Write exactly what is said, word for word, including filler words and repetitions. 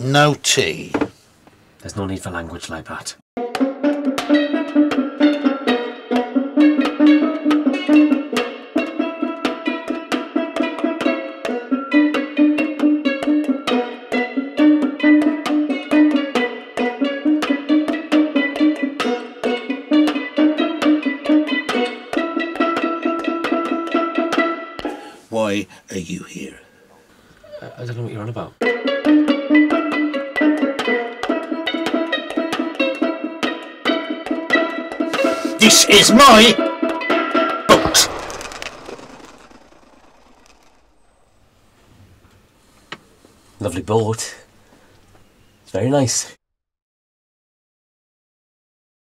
No tea. There's no need for language like that. Why are you here? I don't know what you're on about. This is my boat. Lovely boat. It's very nice.